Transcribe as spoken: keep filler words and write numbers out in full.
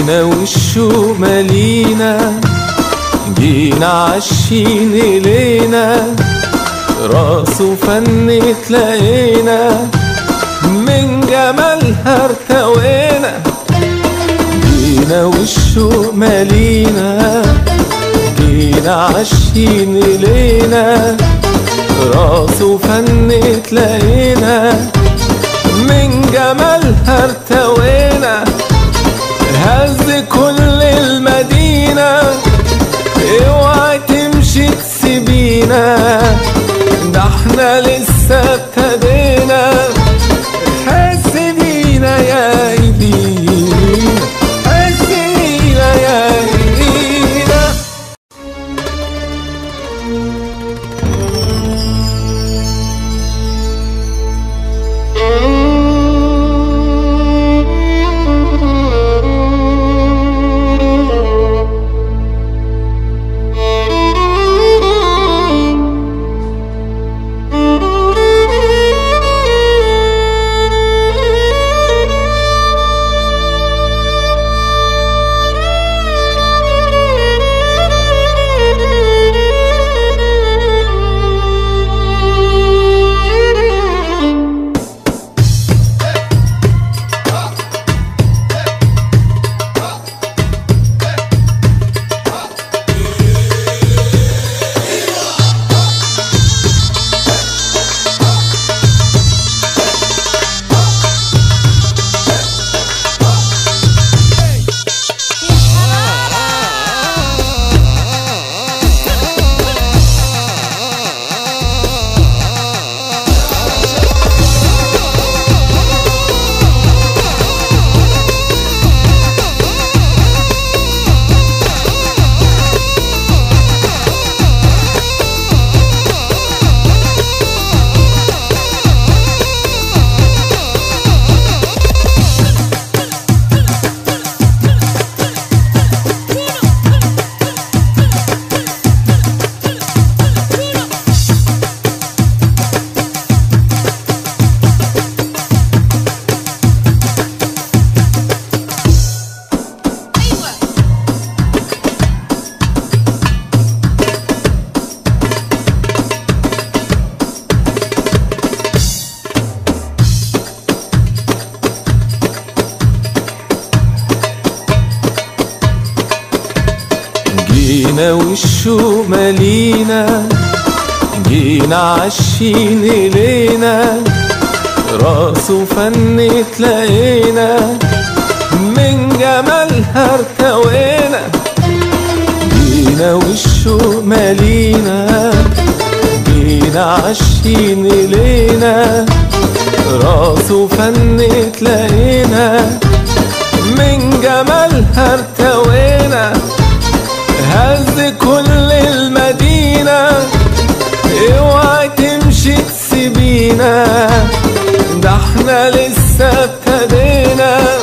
جينا والشوق مالينا، جينا عالشين إلينا، راسه فن تلاقينا، من جمالها ارتوينا. جينا والشوق مالينا، جينا عالشين إلينا، راسه فن تلاقينا، من جمالها ارتوينا. هز كل المدينة، اوعي تمشي تسيبينا، ده احنا لسه ابتدينا. حس بينا يا ايدينا، حس بينا يا ايدينا. جينا والشوق مالينا، جينا عالشين إلينا، راسه فن تلاقينا، من جمالها ارتوينا. جينا والشوق مالينا، جينا عالشين إلينا، راسه فن تلاقينا، من جمالها ارتوينا. هز كل المدينة، اوعي تمشي تسيبينا، ده احنا لسه ابتدينا.